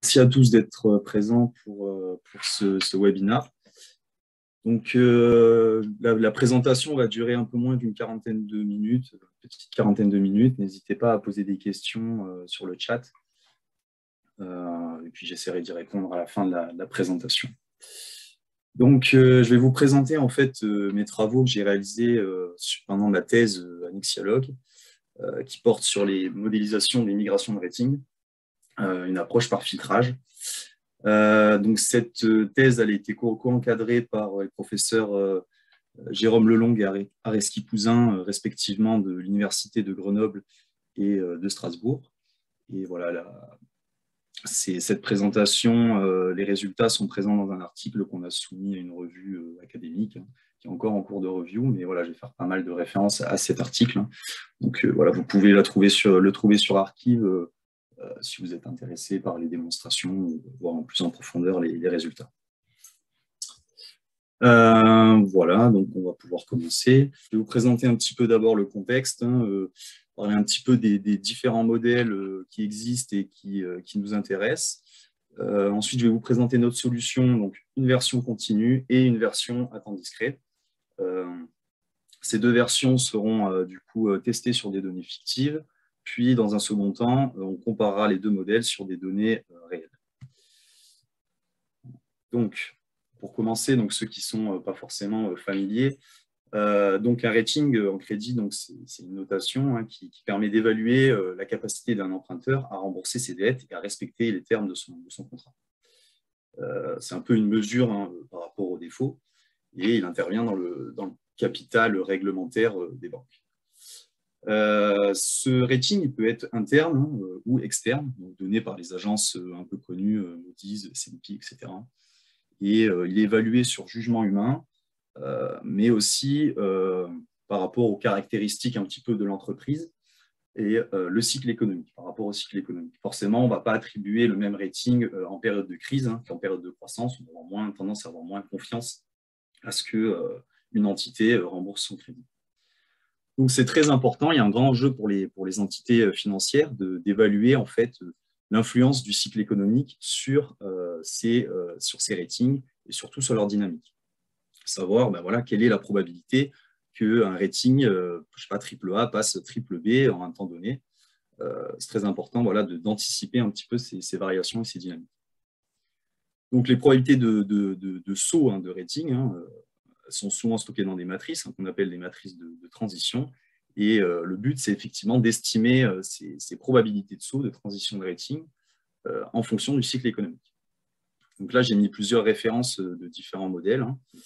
Merci à tous d'être présents pour ce webinaire. Donc, la présentation va durer un peu moins d'une quarantaine de minutes, une petite quarantaine de minutes. N'hésitez pas à poser des questions sur le chat. Et puis, j'essaierai d'y répondre à la fin de la présentation. Donc, je vais vous présenter en fait mes travaux que j'ai réalisés pendant ma thèse annexiologue, qui porte sur les modélisations des migrations de rating, une approche par filtrage. Donc cette thèse, elle a été co-encadrée par les professeurs Jérôme Lelong et Areski Pouzin, respectivement de l'Université de Grenoble et de Strasbourg. Et voilà, cette présentation, les résultats sont présents dans un article qu'on a soumis à une revue académique, qui est encore en cours de review, mais voilà, je vais faire pas mal de références à cet article. Donc voilà, vous pouvez le trouver sur Archive, si vous êtes intéressé par les démonstrations ou voir en plus en profondeur les résultats. Voilà, donc on va pouvoir commencer. Je vais vous présenter un petit peu d'abord le contexte, parler un petit peu des différents modèles qui existent et qui nous intéressent. Ensuite, je vais vous présenter notre solution, donc une version continue et une version à temps discret. Ces deux versions seront du coup testées sur des données fictives. Puis, dans un second temps, on comparera les deux modèles sur des données réelles. Donc, pour commencer, donc ceux qui ne sont pas forcément familiers, donc un rating en crédit, c'est une notation qui permet d'évaluer la capacité d'un emprunteur à rembourser ses dettes et à respecter les termes de son contrat. C'est un peu une mesure par rapport aux défauts, et il intervient dans le capital réglementaire des banques. Ce rating il peut être interne ou externe, donc donné par les agences un peu connues, Moody's, S&P, etc. Et il est évalué sur jugement humain, mais aussi par rapport aux caractéristiques un petit peu de l'entreprise et le cycle économique, par rapport au cycle économique. Forcément, on ne va pas attribuer le même rating en période de crise qu'en période de croissance. On va avoir moins tendance à avoir moins confiance à ce qu'une entité rembourse son crédit. Donc, c'est très important. Il y a un grand enjeu pour les entités financières d'évaluer en fait l'influence du cycle économique sur ces ratings et surtout sur leur dynamique. Savoir voilà, quelle est la probabilité qu'un rating, je sais pas, AAA passe triple B en un temps donné. C'est très important voilà, d'anticiper un petit peu ces variations et ces dynamiques. Donc, les probabilités de saut de rating sont souvent stockées dans des matrices qu'on appelle des matrices de transition. Et le but, c'est effectivement d'estimer ces probabilités de saut, de transition de rating en fonction du cycle économique. Donc là, j'ai mis plusieurs références de différents modèles.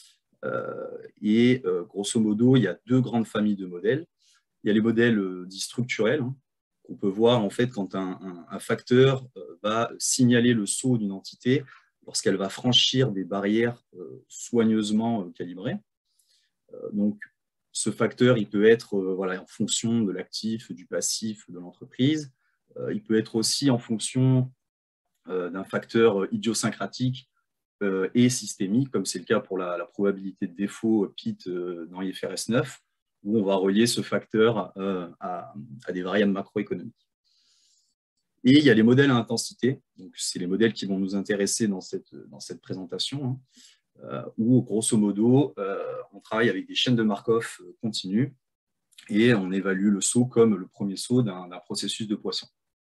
Et grosso modo, il y a deux grandes familles de modèles. Il y a les modèles dits structurels, qu'on peut voir en fait quand un facteur va signaler le saut d'une entité lorsqu'elle va franchir des barrières soigneusement calibrées. Donc, ce facteur, il peut être voilà, en fonction de l'actif, du passif de l'entreprise. Il peut être aussi en fonction d'un facteur idiosyncratique et systémique, comme c'est le cas pour la probabilité de défaut PIT dans IFRS 9, où on va relier ce facteur à des variables macroéconomiques. Et il y a les modèles à intensité, donc c'est les modèles qui vont nous intéresser dans cette présentation, où grosso modo, on travaille avec des chaînes de Markov continues et on évalue le saut comme le premier saut d'un processus de Poisson.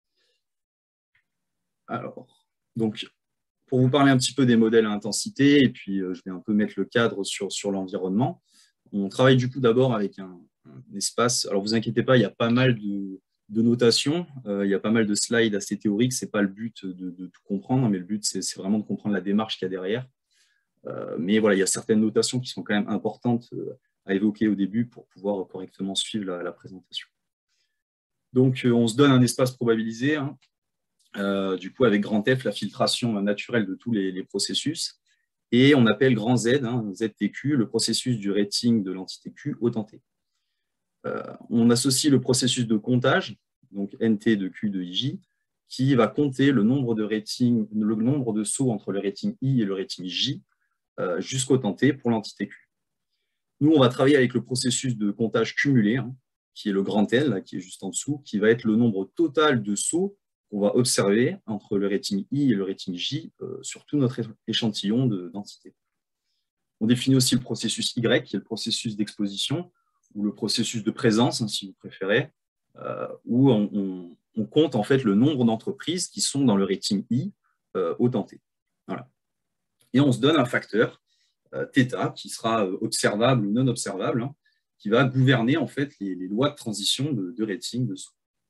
Alors, donc, pour vous parler un petit peu des modèles à intensité, et puis je vais un peu mettre le cadre sur l'environnement, on travaille du coup d'abord avec un espace. Alors, vous inquiétez pas, il y a pas mal de notations, il y a pas mal de slides assez théoriques, ce n'est pas le but de tout comprendre, mais le but, c'est vraiment de comprendre la démarche qu'il y a derrière. Mais voilà, il y a certaines notations qui sont quand même importantes à évoquer au début pour pouvoir correctement suivre la présentation. Donc, on se donne un espace probabilisé, du coup, avec grand F, la filtration naturelle de tous les processus. Et on appelle grand Z, ZTQ, le processus du rating de l'entité Q au temps T. On associe le processus de comptage, donc NT de Q de IJ, qui va compter le nombre de sauts entre le rating I et le rating J jusqu'au temps T pour l'entité Q. Nous, on va travailler avec le processus de comptage cumulé, qui est le grand L, là, qui est juste en dessous, qui va être le nombre total de sauts qu'on va observer entre le rating I et le rating J sur tout notre échantillon d'entités. On définit aussi le processus Y, qui est le processus d'exposition, ou le processus de présence, hein, si vous préférez, où on compte en fait le nombre d'entreprises qui sont dans le rating I au temps T. Voilà. Et on se donne un facteur, θ, qui sera observable ou non observable, hein, qui va gouverner en fait les lois de transition de rating de saut.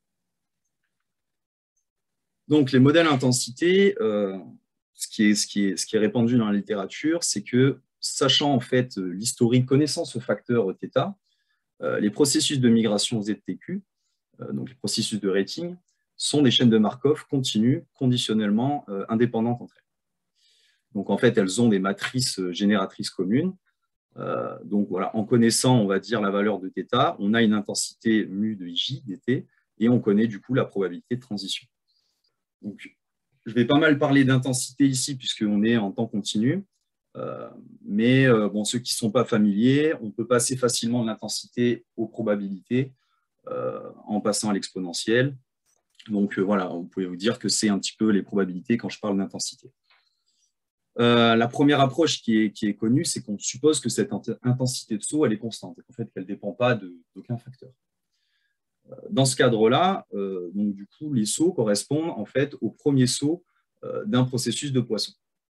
Donc, les modèles intensité, ce qui est répandu dans la littérature, c'est que, sachant en fait l'historique, connaissant ce facteur θ, les processus de migration ZTQ, donc les processus de rating, sont des chaînes de Markov continues, conditionnellement indépendantes entre elles. Donc, en fait, elles ont des matrices génératrices communes. Donc, voilà, en connaissant, on va dire, la valeur de θ, on a une intensité mu de J, dt, et on connaît du coup la probabilité de transition. Donc, je vais pas mal parler d'intensité ici, puisqu'on est en temps continu. Mais bon, ceux qui ne sont pas familiers, on peut passer facilement de l'intensité aux probabilités en passant à l'exponentielle. Donc, voilà, vous pouvez vous dire que c'est un petit peu les probabilités quand je parle d'intensité. La première approche qui est connue, c'est qu'on suppose que cette intensité de saut, elle est constante, en fait, qu'elle ne dépend pas d'aucun facteur. Dans ce cadre-là, donc du coup, les sauts correspondent en fait au premier saut d'un processus de Poisson.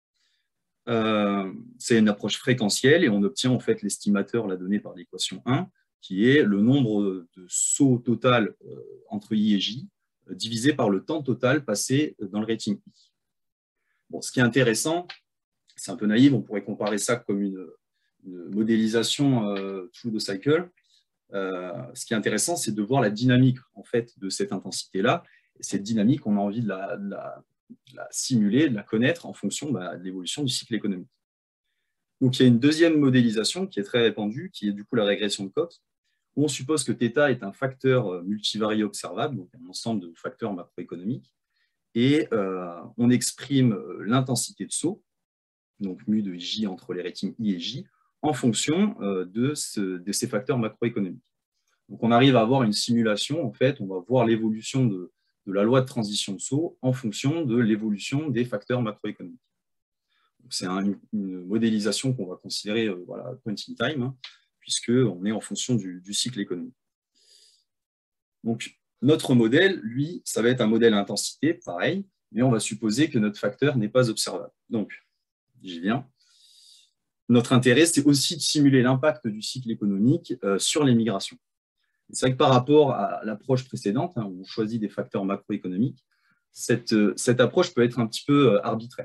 C'est une approche fréquentielle et on obtient en fait l'estimateur donné par l'équation 1, qui est le nombre de sauts total entre I et J divisé par le temps total passé dans le rating I. Bon, ce qui est intéressant, c'est un peu naïf, on pourrait comparer ça comme une modélisation through the cycle. Ce qui est intéressant, c'est de voir la dynamique en fait, de cette intensité-là. Et cette dynamique, on a envie de la simuler, de la connaître en fonction de l'évolution du cycle économique. Donc, il y a une deuxième modélisation qui est très répandue, qui est du coup la régression de Cox, où on suppose que θ est un facteur multivarié observable, donc un ensemble de facteurs macroéconomiques, et on exprime l'intensité de saut, donc mu de J entre les ratings I et J, en fonction de ces facteurs macroéconomiques. Donc, on arrive à avoir une simulation, en fait, on va voir l'évolution de la loi de transition de saut en fonction de l'évolution des facteurs macroéconomiques. C'est une modélisation qu'on va considérer voilà, point in time, hein, puisqu'on est en fonction du cycle économique. Donc, notre modèle, lui, ça va être un modèle à intensité, pareil, mais on va supposer que notre facteur n'est pas observable. Donc, j'y viens. Notre intérêt, c'est aussi de simuler l'impact du cycle économique sur les migrations. C'est vrai que par rapport à l'approche précédente, hein, où on choisit des facteurs macroéconomiques, cette approche peut être un petit peu arbitraire.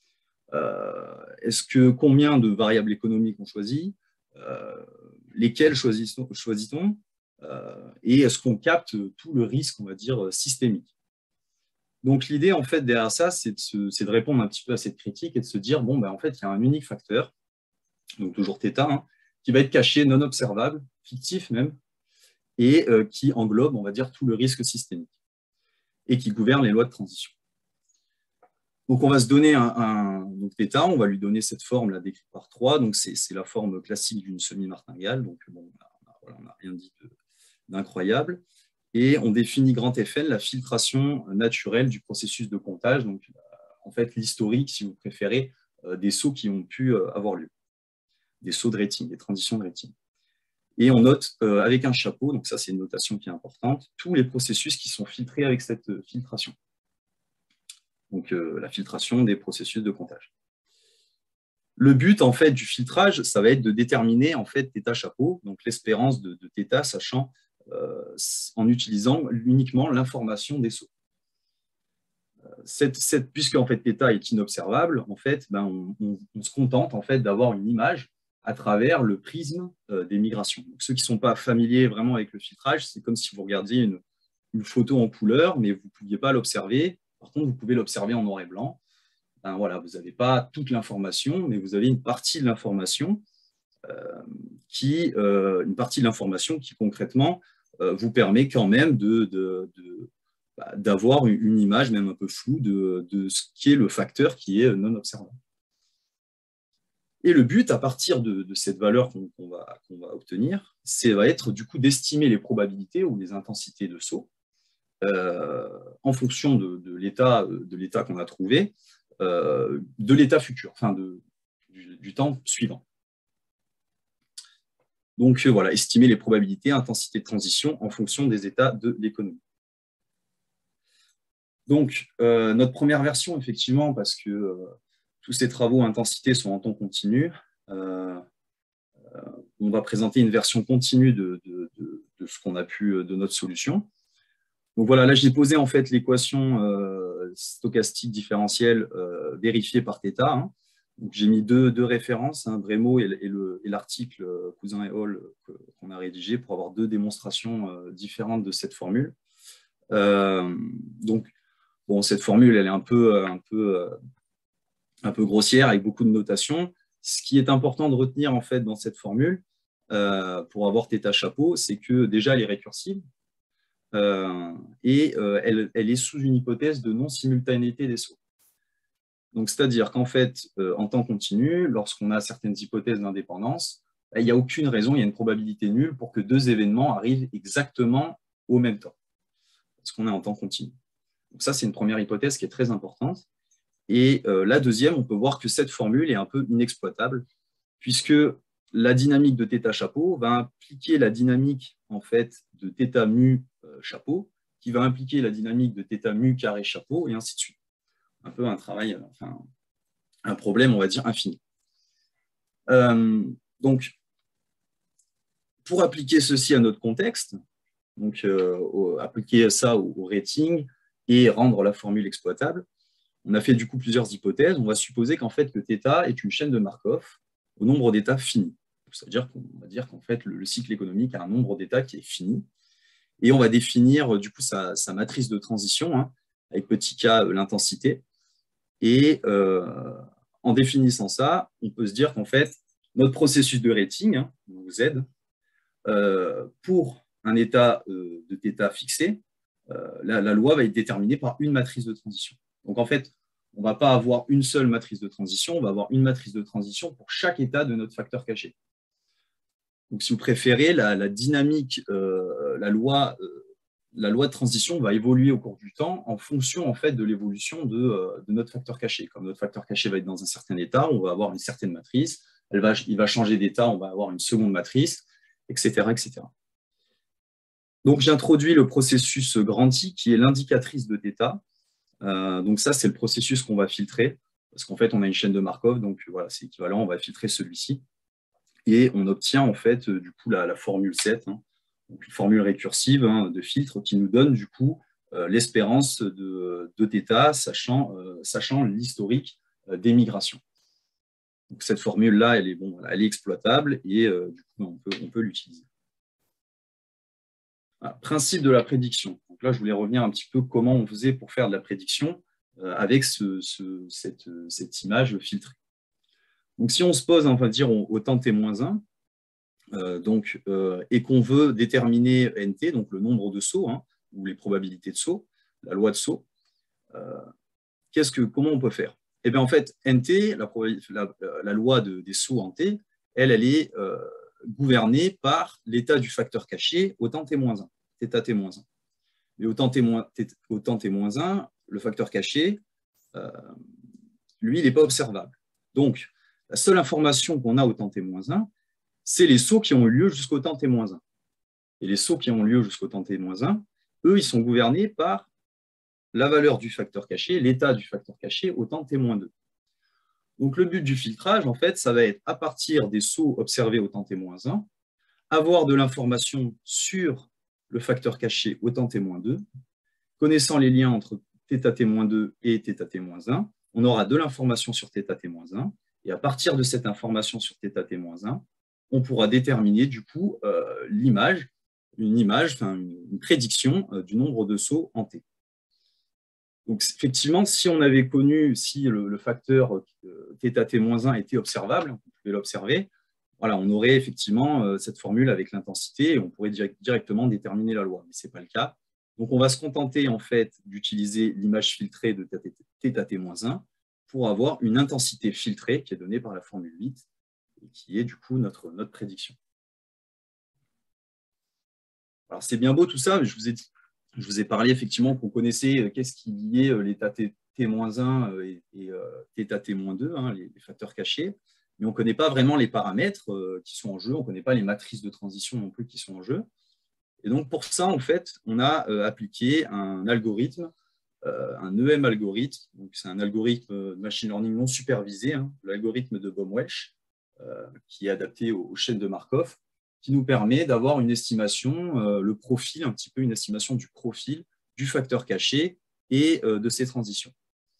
Combien de variables économiques on choisit, lesquelles choisit-on, et est-ce qu'on capte tout le risque, on va dire, systémique. Donc l'idée, en fait, derrière ça, c'est de répondre un petit peu à cette critique et de se dire, bon, en fait, il y a un unique facteur, donc toujours θ, hein, qui va être caché, non observable, fictif même, et qui englobe, on va dire, tout le risque systémique, et qui gouverne les lois de transition. Donc, on va se donner donc θ, on va lui donner cette forme là décrite par 3, donc c'est la forme classique d'une semi-martingale, donc bon, on n'a rien dit d'incroyable. Et on définit grand Fn, la filtration naturelle du processus de comptage, donc en fait l'historique, si vous préférez, des sauts qui ont pu avoir lieu, des sauts de rating, des transitions de rating. Et on note avec un chapeau, donc ça c'est une notation qui est importante, tous les processus qui sont filtrés avec cette filtration. Donc la filtration des processus de comptage. Le but en fait du filtrage, ça va être de déterminer en fait θ chapeau, donc l'espérance de θ, sachant en utilisant uniquement l'information des sauts. Puisque en fait θ est inobservable, en fait, on se contente en fait d'avoir une image à travers le prisme des migrations. Donc, ceux qui ne sont pas familiers vraiment avec le filtrage, c'est comme si vous regardiez une photo en couleur, mais vous ne pouviez pas l'observer. Par contre, vous pouvez l'observer en noir et blanc. Voilà, vous n'avez pas toute l'information, mais vous avez une partie de l'information qui concrètement vous permet quand même d'avoir une image, même un peu floue, de ce qui est le facteur qui est non observable. Et le but, à partir de cette valeur qu'on va obtenir, va être du coup d'estimer les probabilités ou les intensités de saut en fonction de l'état qu'on a trouvé, de l'état futur, enfin du temps suivant. Donc voilà, estimer les probabilités, intensité de transition en fonction des états de l'économie. Donc, notre première version, effectivement, parce que tous ces travaux intensité sont en temps continu, on va présenter une version continue de ce qu'on a pu, de notre solution. Donc voilà, là, j'ai posé en fait l'équation stochastique différentielle vérifiée par θ. Hein. Donc, j'ai mis deux références, hein, Bremo et l'article Cousin et Hall qu'on a rédigé pour avoir deux démonstrations différentes de cette formule. Donc, bon, cette formule, elle est un peu grossière avec beaucoup de notations. Ce qui est important de retenir en fait dans cette formule pour avoir θ chapeau, c'est que déjà elle est récursive et elle est sous une hypothèse de non-simultanéité des sauts. Donc, c'est-à-dire qu'en fait, en temps continu, lorsqu'on a certaines hypothèses d'indépendance, il n'y a aucune raison, il y a une probabilité nulle pour que deux événements arrivent exactement au même temps, parce qu'on est en temps continu. Donc ça, c'est une première hypothèse qui est très importante. Et la deuxième, on peut voir que cette formule est un peu inexploitable, puisque la dynamique de θ chapeau va impliquer la dynamique en fait, de θ mu chapeau, qui va impliquer la dynamique de θ mu carré chapeau, et ainsi de suite. Un peu un travail, enfin, un problème, on va dire, infini. Donc, pour appliquer ceci à notre contexte, donc appliquer ça au rating et rendre la formule exploitable, on a fait du coup plusieurs hypothèses. On va supposer qu'en fait, que θ est une chaîne de Markov au nombre d'états fini. C'est-à-dire qu'on va dire qu'en fait, le cycle économique a un nombre d'états qui est fini. Et on va définir du coup sa matrice de transition, hein, avec petit k l'intensité. Et en définissant ça, on peut se dire qu'en fait, notre processus de rating, hein, Z, pour un état de θ fixé, la loi va être déterminée par une matrice de transition. Donc en fait, on ne va pas avoir une seule matrice de transition, on va avoir une matrice de transition pour chaque état de notre facteur caché. Donc si vous préférez, la dynamique, la loi de transition va évoluer au cours du temps en fonction en fait, de l'évolution de notre facteur caché. Comme notre facteur caché va être dans un certain état, on va avoir une certaine matrice, il va changer d'état, on va avoir une seconde matrice, etc. etc. Donc j'introduis le processus grand I qui est l'indicatrice de θ. Donc ça, c'est le processus qu'on va filtrer, parce qu'en fait, on a une chaîne de Markov, donc voilà, c'est équivalent, on va filtrer celui-ci. Et on obtient en fait, du coup, la formule 7, hein, donc une formule récursive hein, de filtre qui nous donne du coup l'espérance de θ, sachant l'historique des migrations. Donc cette formule-là, elle est exploitable et du coup, on peut l'utiliser. Voilà, principe de la prédiction. Donc là, je voulais revenir un petit peu comment on faisait pour faire de la prédiction avec cette image filtrée. Donc si on se pose, on va dire, au temps t-1, et qu'on veut déterminer nt, donc le nombre de sauts, hein, ou les probabilités de saut, la loi de saut, comment on peut faire? Eh bien, en fait, nt, la loi des sauts en t, elle est gouvernée par l'état du facteur caché au temps t-1, θ t-1. Mais au temps t-1, le facteur caché, lui, il n'est pas observable. Donc, la seule information qu'on a au temps t-1, c'est les sauts qui ont eu lieu jusqu'au temps t-1. Et les sauts qui ont lieu jusqu'au temps t-1, eux, ils sont gouvernés par la valeur du facteur caché, l'état du facteur caché au temps t-2. Donc, le but du filtrage, en fait, ça va être à partir des sauts observés au temps t-1, avoir de l'information sur le facteur caché au temps t-2, connaissant les liens entre θ t-2 et θ t-1, on aura de l'information sur θ t-1, et à partir de cette information sur θ t-1, on pourra déterminer du coup une prédiction du nombre de sauts en t. Donc effectivement, si on avait connu, si le facteur θ t-1 était observable, on pouvait l'observer, voilà, on aurait effectivement cette formule avec l'intensité et on pourrait directement déterminer la loi, mais ce n'est pas le cas. Donc on va se contenter en fait d'utiliser l'image filtrée de θ t-1 pour avoir une intensité filtrée qui est donnée par la formule 8 et qui est du coup notre prédiction. Alors c'est bien beau tout ça, mais je vous ai dit, je vous ai parlé effectivement qu'on connaissait qu'est-ce qui liait l'état T-1 et θ T-2, hein, les facteurs cachés, mais on ne connaît pas vraiment les paramètres qui sont en jeu, on ne connaît pas les matrices de transition non plus qui sont en jeu. Et donc pour ça, en fait, on a appliqué un algorithme, un EM algorithme, donc c'est un algorithme de machine learning non supervisé, hein, l'algorithme de Baum-Welch, qui est adapté aux chaînes de Markov, qui nous permet d'avoir une estimation, le profil, un petit peu une estimation du profil du facteur caché et de ses transitions.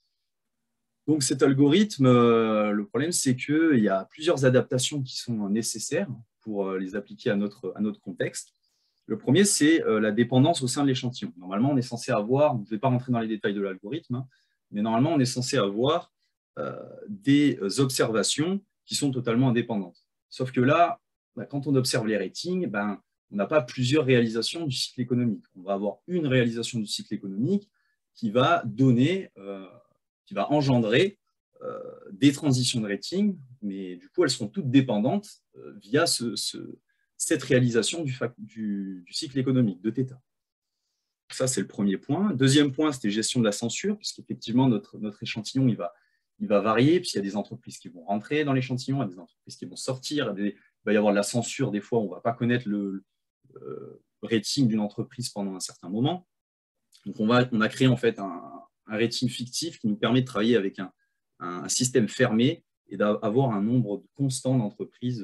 Donc cet algorithme, le problème, c'est qu'il y a plusieurs adaptations qui sont nécessaires pour les appliquer à notre contexte. Le premier, c'est la dépendance au sein de l'échantillon. Normalement, on est censé avoir, je ne vais pas rentrer dans les détails de l'algorithme, hein, mais normalement, on est censé avoir des observations qui sont totalement indépendantes. Sauf que là, quand on observe les ratings, on n'a pas plusieurs réalisations du cycle économique. On va avoir une réalisation du cycle économique qui va donner, qui va engendrer des transitions de rating, mais du coup, elles seront toutes dépendantes via cette réalisation du cycle économique de θ. Ça, c'est le premier point. Deuxième point, c'était gestion de la censure, puisqu'effectivement, notre échantillon, il va varier, puisqu'il y a des entreprises qui vont rentrer dans l'échantillon, il y a des entreprises qui vont sortir, il va y avoir de la censure. Des fois, on ne va pas connaître le rating d'une entreprise pendant un certain moment. Donc, on a créé en fait un rating fictif qui nous permet de travailler avec un système fermé et d'avoir un nombre constant d'entreprises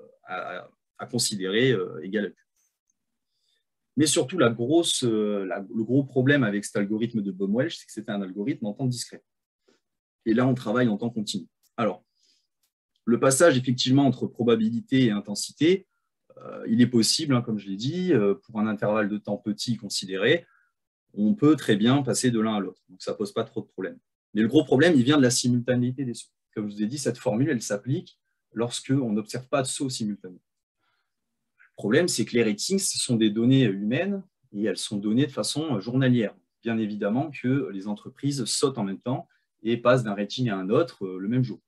à considérer égal à Q. Mais surtout, le gros problème avec cet algorithme de Baum-Welch, c'est que c'était un algorithme en temps discret. Et là, on travaille en temps continu. Alors, le passage, effectivement, entre probabilité et intensité, il est possible, hein, comme je l'ai dit, pour un intervalle de temps petit considéré, on peut très bien passer de l'un à l'autre. Donc, ça ne pose pas trop de problème. Mais le gros problème, il vient de la simultanéité des sauts. Comme je vous ai dit, cette formule, elle s'applique lorsqu'on n'observe pas de saut simultané. Le problème, c'est que les ratings, ce sont des données humaines et elles sont données de façon journalière. Bien évidemment que les entreprises sautent en même temps et passent d'un rating à un autre le même jour.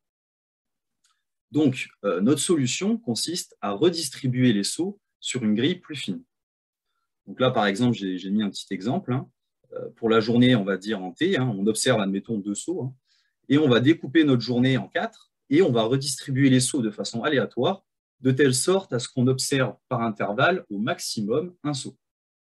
Donc, notre solution consiste à redistribuer les sauts sur une grille plus fine. Donc là, par exemple, j'ai mis un petit exemple. Hein. Pour la journée, on va dire en T, hein, on observe, admettons, 2 sauts, hein, et on va découper notre journée en 4 et on va redistribuer les sauts de façon aléatoire de telle sorte à ce qu'on observe par intervalle au maximum un saut.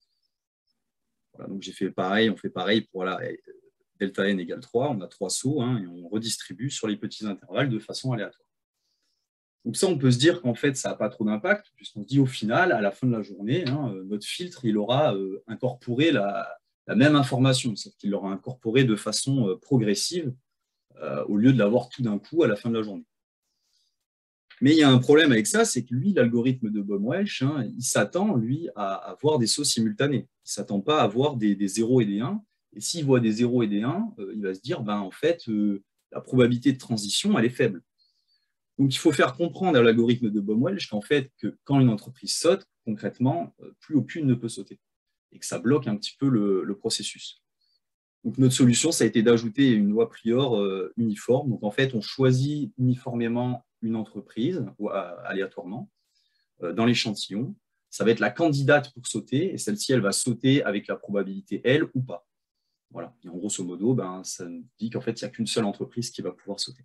Voilà, donc j'ai fait pareil, on fait pareil pour delta n égale 3, on a 3 sauts, hein, et on redistribue sur les petits intervalles de façon aléatoire. Donc ça, on peut se dire qu'en fait, ça n'a pas trop d'impact, puisqu'on se dit au final, à la fin de la journée, hein, notre filtre, il aura incorporé la même information, sauf qu'il l'aura incorporé de façon progressive, au lieu de l'avoir tout d'un coup à la fin de la journée. Mais il y a un problème avec ça, c'est que lui, l'algorithme de Baum-Welch, hein, il s'attend, lui, à avoir des sauts simultanés. Il ne s'attend pas à avoir des 0 et des 1. Et s'il voit des 0 et des 1, il va se dire, en fait, la probabilité de transition, elle est faible. Donc, il faut faire comprendre à l'algorithme de Baum-Welch qu'en fait, que quand une entreprise saute, concrètement, plus aucune ne peut sauter. Et que ça bloque un petit peu le processus. Donc, notre solution, ça a été d'ajouter une loi Prior uniforme. Donc, en fait, on choisit uniformément une entreprise, ou aléatoirement, dans l'échantillon. Ça va être la candidate pour sauter, et celle-ci, elle va sauter avec la probabilité L ou pas. Voilà. Et en grosso modo, ça nous dit qu'en fait, il n'y a qu'une seule entreprise qui va pouvoir sauter.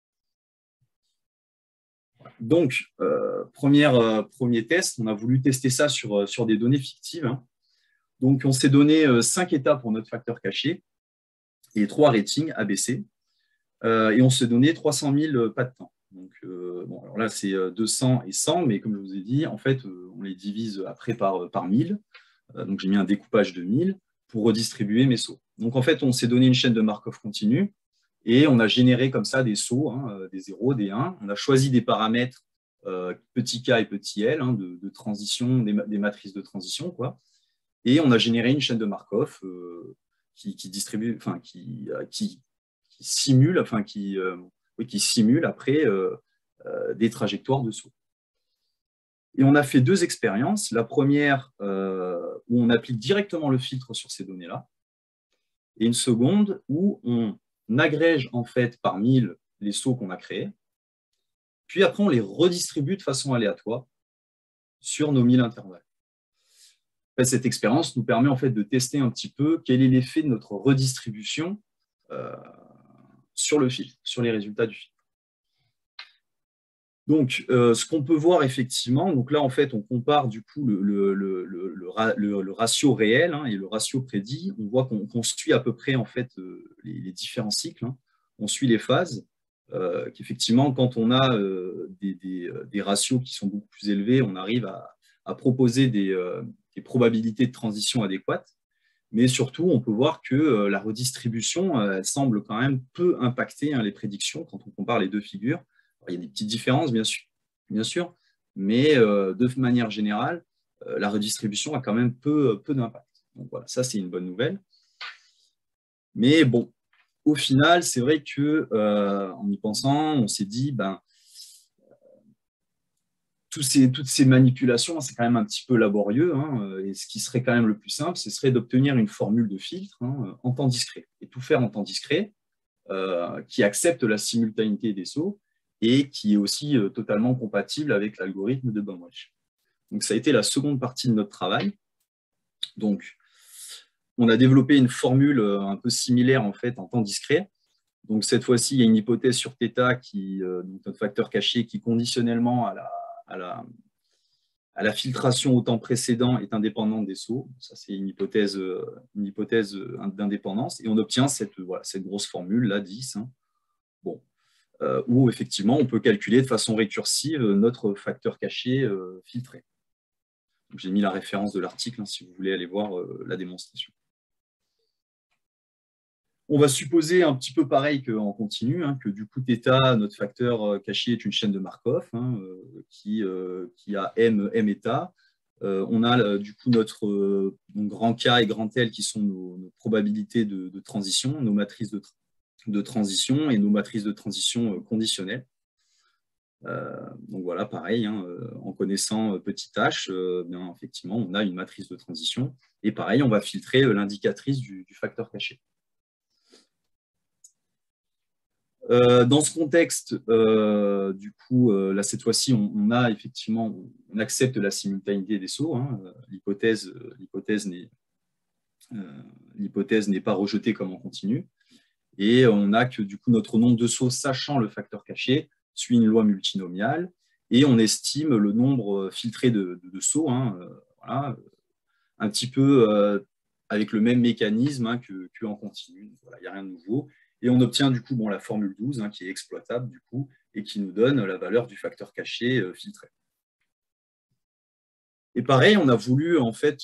Donc, premier test, on a voulu tester ça sur des données fictives. Hein. Donc, on s'est donné 5 états pour notre facteur caché et 3 ratings ABC. Et on s'est donné 300 000 pas de temps. Donc, alors là, c'est 200 et 100, mais comme je vous ai dit, en fait, on les divise après par 1000. Donc, j'ai mis un découpage de 1000 pour redistribuer mes sauts. Donc, en fait, on s'est donné une chaîne de Markov continue et on a généré comme ça des sauts, hein, des 0, des 1. On a choisi des paramètres petit k et petit l, hein, de transition, des matrices de transition, quoi. Et on a généré une chaîne de Markov qui distribue, enfin, qui simule, enfin, qui simule après des trajectoires de saut. Et on a fait 2 expériences. La première, où on applique directement le filtre sur ces données-là, et une seconde où on agrège en fait par 1000 les sauts qu'on a créés, puis après on les redistribue de façon aléatoire sur nos 1000 intervalles. cette expérience nous permet en fait de tester un petit peu quel est l'effet de notre redistribution sur le filtre, sur les résultats du filtre. Donc, ce qu'on peut voir effectivement, donc là en fait on compare du coup le ratio réel et le ratio prédit. On voit qu'on suit à peu près en fait les différents cycles. On suit les phases. Qu'effectivement, quand on a des ratios qui sont beaucoup plus élevés, on arrive à proposer des probabilités de transition adéquates. Mais surtout, on peut voir que la redistribution semble quand même peu impacter les prédictions quand on compare les deux figures. Alors, il y a des petites différences, bien sûr, mais de manière générale, la redistribution a quand même peu d'impact. Donc voilà, ça c'est une bonne nouvelle. Mais bon, au final, c'est vrai que en y pensant, on s'est dit, toutes ces manipulations, c'est quand même un petit peu laborieux, et ce qui serait quand même le plus simple, ce serait d'obtenir une formule de filtre en temps discret, et tout faire en temps discret, qui accepte la simultanéité des sauts, et qui est aussi totalement compatible avec l'algorithme de Baum-Welch. Donc ça a été la seconde partie de notre travail. Donc, on a développé une formule un peu similaire en fait en temps discret. Donc cette fois-ci, il y a une hypothèse sur θ, donc notre facteur caché, qui conditionnellement à la filtration au temps précédent est indépendante des sauts. Ça, c'est une hypothèse d'indépendance. Et on obtient cette grosse formule, là, 10, où effectivement, on peut calculer de façon récursive notre facteur caché filtré. J'ai mis la référence de l'article si vous voulez aller voir la démonstration. On va supposer un petit peu pareil qu'en continu, que du coup, θ, notre facteur caché, est une chaîne de Markov qui a m états. On a du coup notre grand K et grand L qui sont nos probabilités de transition, nos matrices de transition et nos matrices de transition conditionnelles. Donc voilà, pareil, en connaissant petit h, effectivement, on a une matrice de transition. Et pareil, on va filtrer l'indicatrice du facteur caché. Dans ce contexte, du coup, là, cette fois-ci, on accepte la simultanéité des sauts. L'hypothèse n'est pas rejetée comme en continu. Et on a que du coup, notre nombre de sauts, sachant le facteur caché, suit une loi multinomiale. Et on estime le nombre filtré de sauts, voilà, un petit peu avec le même mécanisme qu'en continu. Voilà, il n'y a rien de nouveau. Et on obtient du coup la formule 12 qui est exploitable du coup et qui nous donne la valeur du facteur caché filtré. Et pareil, on a voulu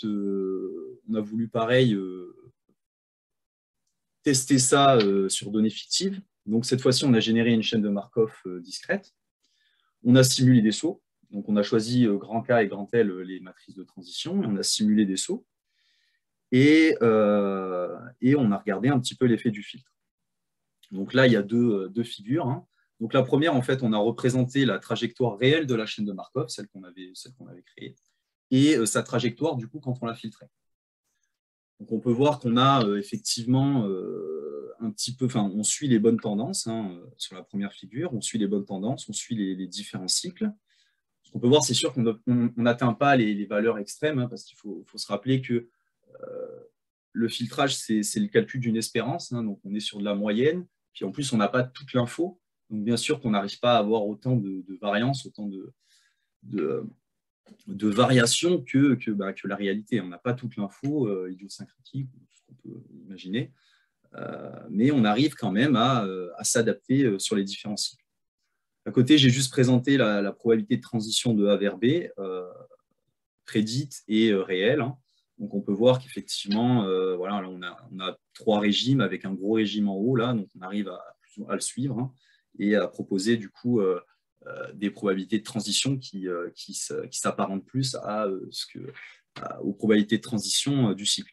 tester ça sur données fictives. Donc cette fois-ci, on a généré une chaîne de Markov discrète. On a simulé des sauts. Donc on a choisi grand K et grand L les matrices de transition et on a simulé des sauts. Et on a regardé un petit peu l'effet du filtre. Donc là, il y a deux figures. Donc la première, en fait, on a représenté la trajectoire réelle de la chaîne de Markov, celle qu'on avait créée, et sa trajectoire, du coup, quand on l'a filtrée. Donc on peut voir qu'on a effectivement un petit peu, on suit les bonnes tendances sur la première figure, on suit les bonnes tendances, on suit les différents cycles. Ce qu'on peut voir, c'est sûr qu'on n'atteint pas les valeurs extrêmes, parce qu'il faut se rappeler que le filtrage, c'est le calcul d'une espérance, donc on est sur de la moyenne. Puis en plus, on n'a pas toute l'info. Donc, bien sûr qu'on n'arrive pas à avoir autant de variances, autant de variations que la réalité. On n'a pas toute l'info idiosyncratique, ce qu'on peut imaginer. Mais on arrive quand même à s'adapter sur les différents cycles. À côté, j'ai juste présenté la probabilité de transition de A vers B, prédite et réelle. Donc, on peut voir qu'effectivement, voilà, là, on a 3 régimes avec un gros régime en haut, là, donc on arrive à le suivre et à proposer du coup des probabilités de transition qui s'apparentent plus aux probabilités de transition du cycle.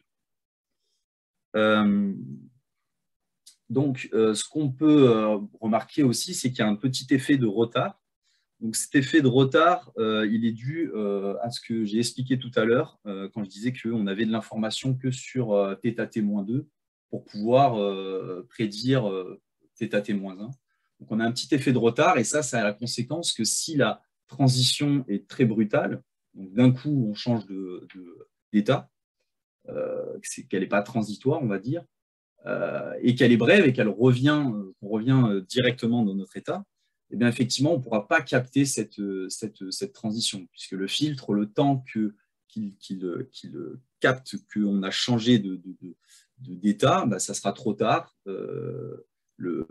Donc, ce qu'on peut remarquer aussi, c'est qu'il y a un petit effet de retard. Donc, cet effet de retard, il est dû à ce que j'ai expliqué tout à l'heure quand je disais qu'on avait de l'information que sur θt-2 pour pouvoir prédire θt-1. Donc, on a un petit effet de retard et ça a la conséquence que si la transition est très brutale, donc d'un coup, on change d'état, qu'elle n'est pas transitoire, on va dire, et qu'elle est brève et qu'on revient directement dans notre état, eh bien, effectivement, on ne pourra pas capter cette transition, puisque le filtre, le temps qu'il capte qu'on a changé d'état, bah, ça sera trop tard. Le,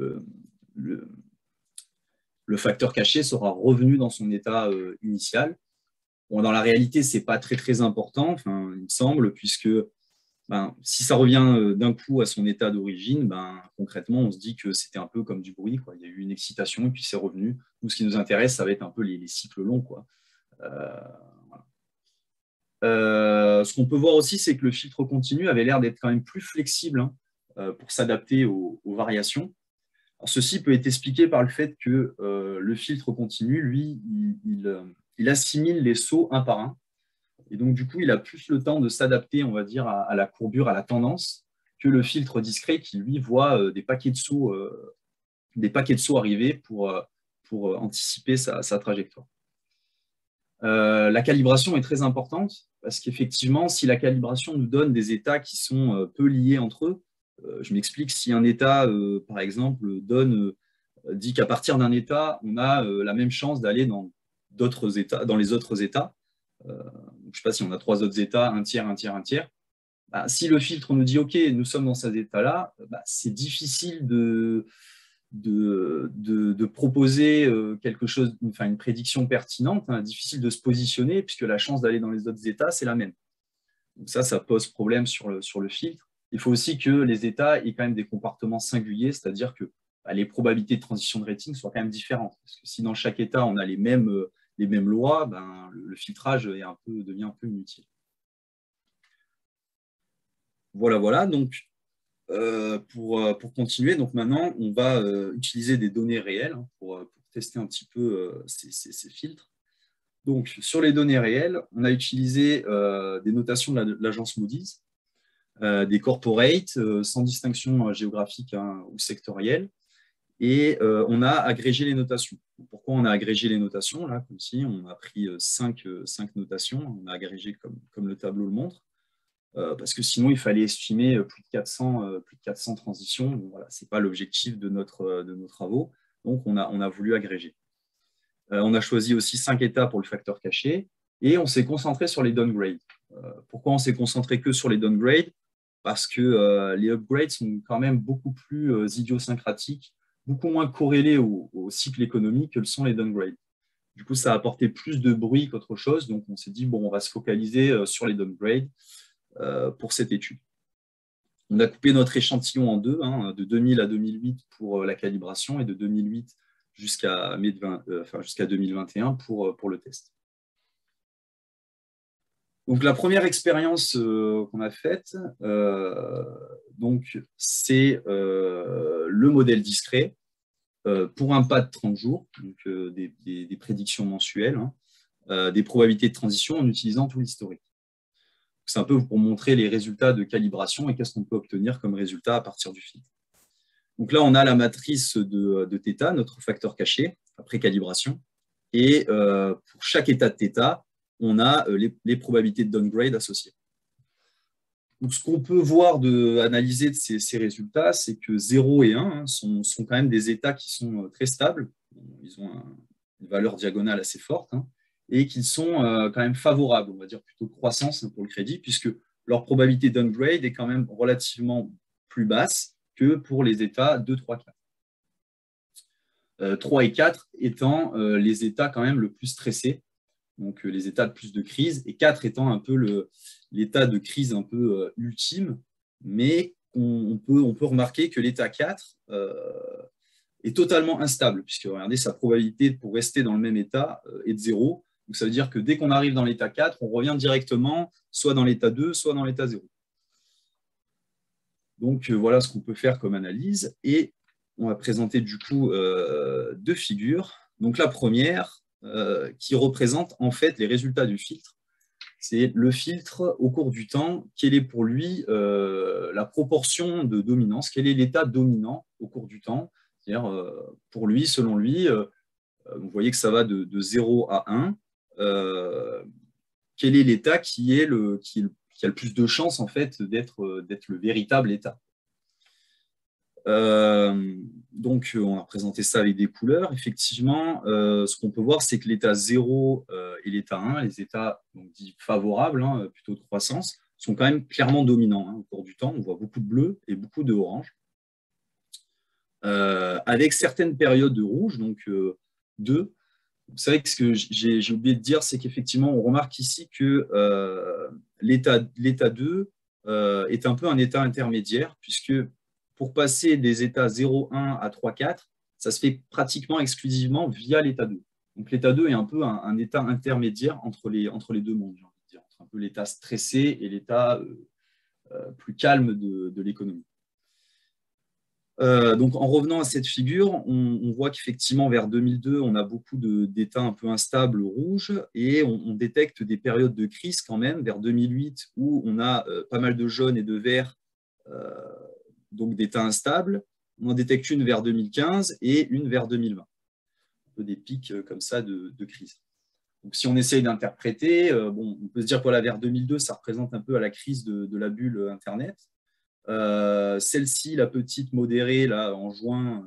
le facteur caché sera revenu dans son état initial. Bon, dans la réalité, ce n'est pas très, très important, enfin, il me semble, puisque si ça revient d'un coup à son état d'origine, concrètement, on se dit que c'était un peu comme du bruit, quoi. Il y a eu une excitation et puis c'est revenu. Nous, ce qui nous intéresse, ça va être un peu les cycles longs, quoi. Voilà. Ce qu'on peut voir aussi, c'est que le filtre continu avait l'air d'être quand même plus flexible pour s'adapter aux variations. Alors, ceci peut être expliqué par le fait que le filtre continu, lui, il assimile les sauts un par un. Et donc, du coup, il a plus le temps de s'adapter, on va dire, à la courbure, à la tendance, que le filtre discret qui, lui, voit des paquets de sauts arriver pour anticiper sa trajectoire. La calibration est très importante parce qu'effectivement, si la calibration nous donne des états qui sont peu liés entre eux, je m'explique, si un état, par exemple, dit qu'à partir d'un état, on a la même chance d'aller dans les autres états, je ne sais pas si on a 3 autres états, un tiers, un tiers, un tiers. Si le filtre nous dit OK, nous sommes dans ces états-là, c'est difficile de proposer quelque chose, enfin une prédiction pertinente, difficile de se positionner puisque la chance d'aller dans les autres états, c'est la même. Donc ça pose problème sur le filtre. Il faut aussi que les états aient quand même des comportements singuliers, c'est-à-dire que les probabilités de transition de rating soient quand même différentes. Parce que si dans chaque état, on a les mêmes lois, le filtrage devient un peu inutile. Voilà. Donc, pour continuer, donc maintenant, on va utiliser des données réelles pour tester un petit peu ces filtres. Donc, sur les données réelles, on a utilisé des notations de l'agence Moody's, des corporates sans distinction géographique ou sectorielle, et on a agrégé les notations. Pourquoi on a agrégé les notations? Là, comme si on a pris 5 notations, on a agrégé comme le tableau le montre, parce que sinon, il fallait estimer plus de 400 transitions. Donc, voilà, ce n'est pas l'objectif de nos travaux, donc on a voulu agréger. On a choisi aussi 5 états pour le facteur caché, et on s'est concentré sur les downgrades. Pourquoi on s'est concentré que sur les downgrades? Parce que les upgrades sont quand même beaucoup plus idiosyncratiques, beaucoup moins corrélés au cycle économique que le sont les downgrades. Du coup, ça a apporté plus de bruit qu'autre chose, donc on s'est dit, bon, on va se focaliser sur les downgrades pour cette étude. On a coupé notre échantillon en deux, de 2000 à 2008 pour la calibration et de 2008 jusqu'à 2021 pour le test. Donc, la première expérience qu'on a faite, c'est le modèle discret pour un pas de 30 jours, donc des prédictions mensuelles, des probabilités de transition en utilisant tout l'historique. C'est un peu pour montrer les résultats de calibration et qu'est-ce qu'on peut obtenir comme résultat à partir du filtre. Donc là, on a la matrice de θ, notre facteur caché, après calibration. Et pour chaque état de θ, on a les probabilités de downgrade associées. Donc, ce qu'on peut voir analyser de ces résultats, c'est que 0 et 1 sont quand même des états qui sont très stables. Ils ont une valeur diagonale assez forte, et qu'ils sont quand même favorables, on va dire plutôt croissance pour le crédit, puisque leur probabilité de downgrade est quand même relativement plus basse que pour les états 2, 3, 4. 3 et 4 étant les états quand même le plus stressés, donc les états de plus de crise, et 4 étant un peu l'état de crise un peu ultime, mais on peut remarquer que l'état 4 est totalement instable, puisque regardez, sa probabilité pour rester dans le même état est de 0. Donc ça veut dire que dès qu'on arrive dans l'état 4, on revient directement soit dans l'état 2, soit dans l'état 0. Donc voilà ce qu'on peut faire comme analyse. Et on va présenter du coup 2 figures. Donc la première, qui représente en fait les résultats du filtre. C'est le filtre au cours du temps, quelle est pour lui la proportion de dominance, quel est l'état dominant au cours du temps. C'est-à-dire, pour lui, selon lui, vous voyez que ça va de 0 à 1. Quel est l'état qui a le plus de chances en fait d'être le véritable état. Donc, on a présenté ça avec des couleurs. Effectivement, ce qu'on peut voir, c'est que l'état 0 et l'état 1, les états donc, dits favorables, hein, plutôt de croissance, sont quand même clairement dominants. Hein. Au cours du temps, on voit beaucoup de bleu et beaucoup de orange. Avec certaines périodes de rouge, donc 2. Vous savez que ce que j'ai oublié de dire, c'est qu'effectivement, on remarque ici que l'état 2 est un peu un état intermédiaire, puisque pour passer des états 0, 1 à 3, 4, ça se fait pratiquement exclusivement via l'état 2. Donc l'état 2 est un peu un état intermédiaire entre les deux mondes, j'ai envie de dire, entre un peu l'état stressé et l'état plus calme de l'économie. Donc, en revenant à cette figure, on voit qu'effectivement, vers 2002, on a beaucoup d'états un peu instables rouges et on détecte des périodes de crise quand même, vers 2008, où on a pas mal de jaune et de vert, donc d'états instables. On en détecte une vers 2015 et une vers 2020. Un peu des pics comme ça de crise. Donc, si on essaye d'interpréter, bon, on peut se dire que voilà, vers 2002, ça représente un peu à la crise de la bulle Internet. Celle-ci, la petite modérée, là, en juin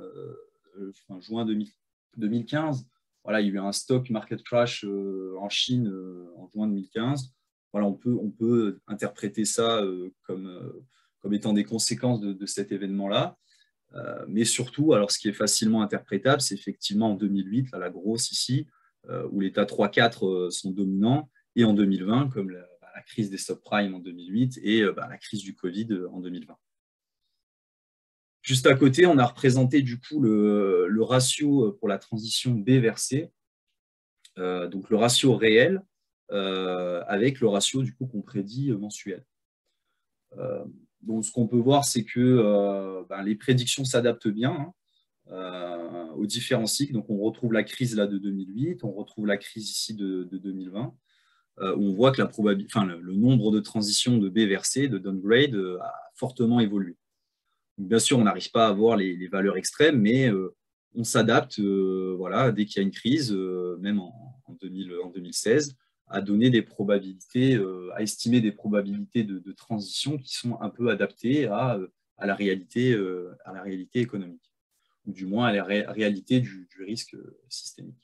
2015, voilà, il y a eu un stock market crash en Chine en juin 2015. Voilà, on peut interpréter ça comme étant des conséquences de cet événement-là. Mais surtout, alors ce qui est facilement interprétable, c'est effectivement en 2008, là, la grosse ici, où l'état 3-4 sont dominants, et en 2020, comme la crise des subprimes en 2008 et la crise du Covid en 2020. Juste à côté, on a représenté du coup le ratio pour la transition B vers C, donc le ratio réel avec le ratio du coup qu'on prédit mensuel. Donc ce qu'on peut voir, c'est que les prédictions s'adaptent bien aux différents cycles. Donc on retrouve la crise là de 2008, on retrouve la crise ici de 2020. Où on voit que le nombre de transitions de B vers C, de downgrade, a fortement évolué. Donc, bien sûr, on n'arrive pas à avoir les valeurs extrêmes, mais on s'adapte voilà, dès qu'il y a une crise, même en 2016, à donner des probabilités, à estimer des probabilités de transition qui sont un peu adaptées à la réalité économique, ou du moins à la réalité du risque systémique.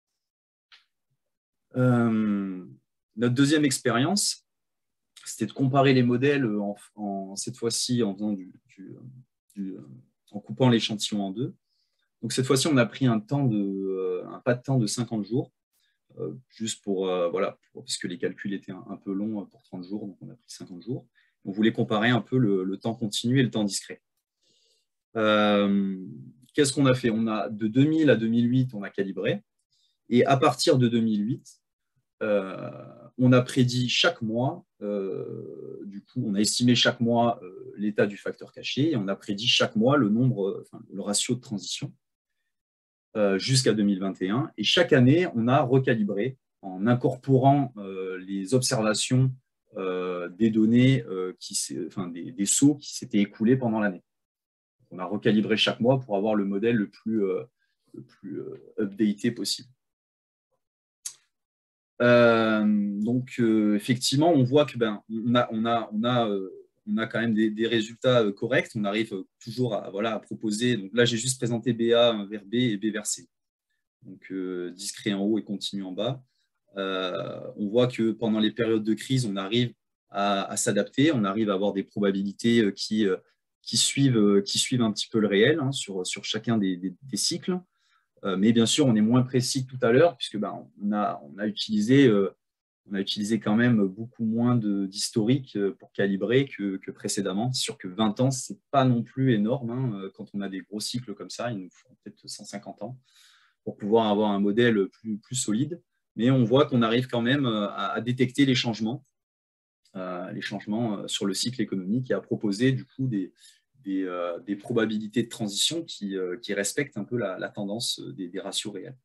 Notre deuxième expérience, c'était de comparer les modèles cette fois-ci en faisant en coupant l'échantillon en deux. Donc cette fois-ci, on a pris un pas de temps de 50 jours, juste parce que les calculs étaient un peu longs pour 30 jours, donc on a pris 50 jours. On voulait comparer un peu le temps continu et le temps discret. Qu'est-ce qu'on a fait? De 2000 à 2008, on a calibré, et à partir de 2008, on a prédit chaque mois, du coup, on a estimé chaque mois l'état du facteur caché et on a prédit chaque mois le ratio de transition jusqu'à 2021. Et chaque année, on a recalibré en incorporant les observations des données, des sauts qui s'étaient écoulés pendant l'année. On a recalibré chaque mois pour avoir le modèle le plus updaté possible. Donc, effectivement, on voit que on a quand même des résultats corrects. On arrive toujours à proposer. Donc là, j'ai juste présenté BA vers B et B vers C. Donc, discret en haut et continu en bas. On voit que pendant les périodes de crise, on arrive à s'adapter. On arrive à avoir des probabilités qui suivent un petit peu le réel sur chacun des cycles. Mais bien sûr, on est moins précis que tout à l'heure, puisque on a utilisé quand même beaucoup moins d'historique pour calibrer que précédemment. C'est sûr que 20 ans, ce n'est pas non plus énorme. Quand on a des gros cycles comme ça, il nous faut peut-être 150 ans pour pouvoir avoir un modèle plus solide. Mais on voit qu'on arrive quand même à détecter les changements sur le cycle économique et à proposer du coup des probabilités de transition qui respectent un peu la tendance des ratios réels.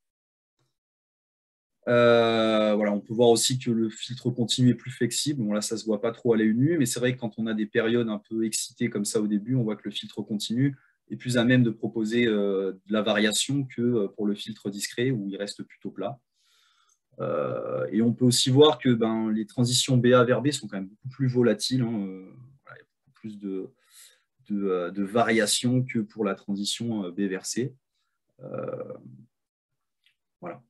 Voilà, on peut voir aussi que le filtre continu est plus flexible. Bon, là, ça ne se voit pas trop à l'œil nu, mais c'est vrai que quand on a des périodes un peu excitées comme ça au début, on voit que le filtre continu est plus à même de proposer de la variation que pour le filtre discret où il reste plutôt plat. Et on peut aussi voir que les transitions BA vers B sont quand même beaucoup plus volatiles. Hein, voilà, il y a beaucoup plus de variations que pour la transition B vers C. Voilà.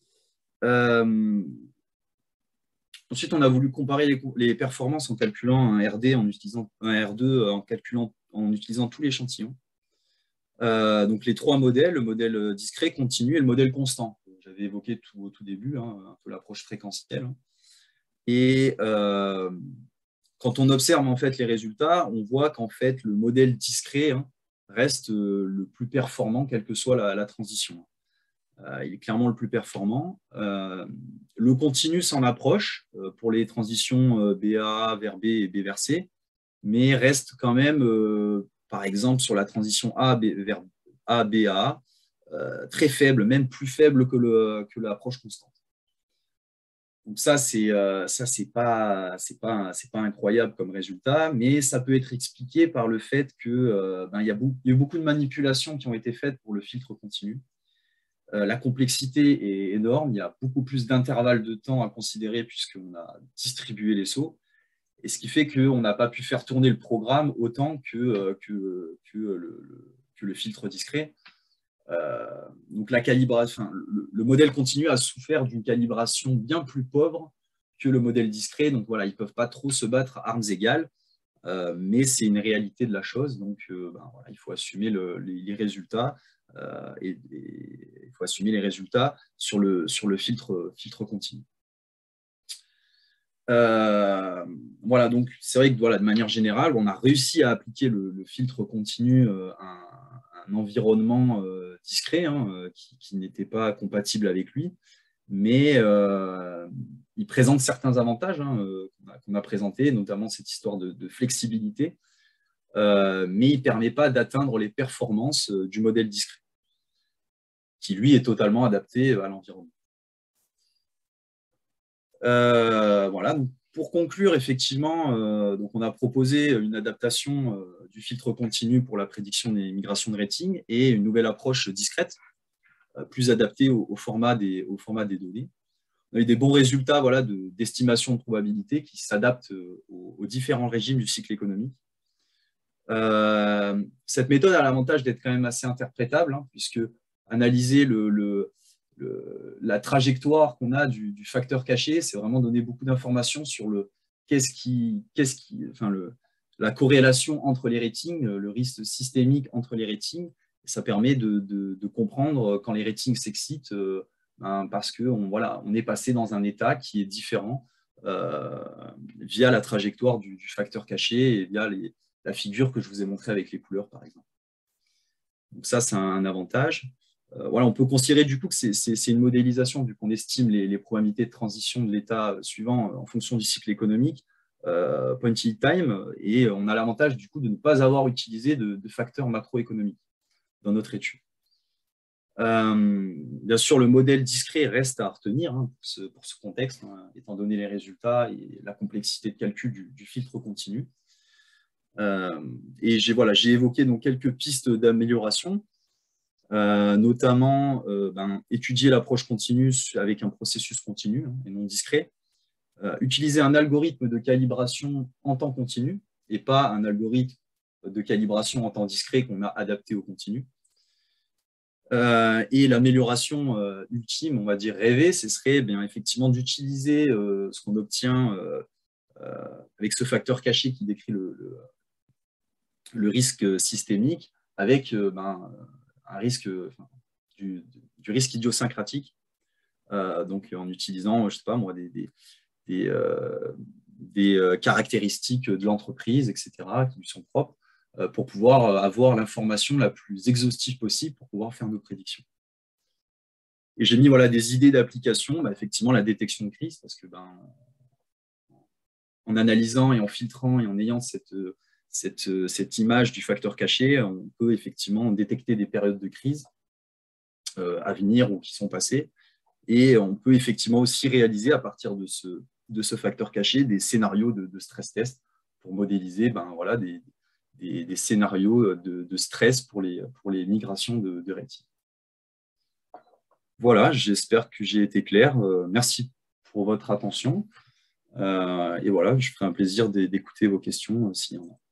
Ensuite, on a voulu comparer les performances en calculant un RD en utilisant un R2 en utilisant tout l'échantillon. Donc les trois modèles, le modèle discret, continu et le modèle constant. J'avais évoqué au tout début, hein, un peu l'approche fréquentielle. Et quand on observe en fait les résultats, on voit qu'en fait le modèle discret reste le plus performant, quelle que soit la transition. Il est clairement le plus performant. Le continu s'en approche pour les transitions BA vers B et B vers C, mais reste quand même, par exemple, sur la transition A vers A, B, A, très faible, même plus faible que l'approche constante. Donc ça, c'est pas incroyable comme résultat, mais ça peut être expliqué par le fait que il y a eu beaucoup de manipulations qui ont été faites pour le filtre continu. La complexité est énorme, il y a beaucoup plus d'intervalles de temps à considérer puisqu'on a distribué les sauts, et ce qui fait qu'on n'a pas pu faire tourner le programme autant que le filtre discret. Donc le modèle continu a souffert d'une calibration bien plus pauvre que le modèle discret, donc voilà, ils ne peuvent pas trop se battre à armes égales, mais c'est une réalité de la chose, donc voilà, il faut assumer les résultats. Et il faut assumer les résultats sur le filtre continu. Voilà, donc c'est vrai que voilà, de manière générale, on a réussi à appliquer le filtre continu à un environnement discret qui n'était pas compatible avec lui, mais il présente certains avantages qu'on a présentés, notamment cette histoire de flexibilité, mais il ne permet pas d'atteindre les performances du modèle discret, qui lui est totalement adapté à l'environnement. Voilà, donc pour conclure, effectivement, donc on a proposé une adaptation du filtre continu pour la prédiction des migrations de rating et une nouvelle approche discrète, plus adaptée au format des données. On a eu des bons résultats voilà, d'estimation de probabilité qui s'adaptent aux différents régimes du cycle économique. Cette méthode a l'avantage d'être quand même assez interprétable, puisque analyser la trajectoire qu'on a du facteur caché, c'est vraiment donner beaucoup d'informations sur la corrélation entre les ratings, le risque systémique entre les ratings. Et ça permet de comprendre quand les ratings s'excitent, parce qu'on est passé dans un état qui est différent via la trajectoire du facteur caché et via la figure que je vous ai montrée avec les couleurs, par exemple. Donc ça, c'est un avantage. Voilà, on peut considérer du coup que c'est une modélisation, vu qu'on estime les probabilités de transition de l'état suivant en fonction du cycle économique, point in time, et on a l'avantage du coup de ne pas avoir utilisé de facteurs macroéconomiques dans notre étude. Bien sûr, le modèle discret reste à retenir pour ce contexte, étant donné les résultats et la complexité de calcul du filtre continu. Et j'ai évoqué donc quelques pistes d'amélioration, notamment étudier l'approche continue avec un processus continu et non discret, utiliser un algorithme de calibration en temps continu et pas un algorithme de calibration en temps discret qu'on a adapté au continu. Et l'amélioration ultime, on va dire rêvée, ce serait effectivement d'utiliser ce qu'on obtient avec ce facteur caché qui décrit le risque systémique avec un risque, du risque idiosyncratique, donc en utilisant, je sais pas moi, des caractéristiques de l'entreprise, etc., qui lui sont propres, pour pouvoir avoir l'information la plus exhaustive possible pour pouvoir faire nos prédictions. Et j'ai mis des idées d'application, effectivement la détection de crise, parce que en analysant et en filtrant et en ayant cette image du facteur caché, on peut effectivement détecter des périodes de crise à venir ou qui sont passées. Et on peut effectivement aussi réaliser à partir de ce facteur caché des scénarios de stress test pour modéliser des scénarios de stress pour les migrations de rating. Voilà, j'espère que j'ai été clair. Merci pour votre attention. Et voilà, je ferai un plaisir d'écouter vos questions s'il y en a.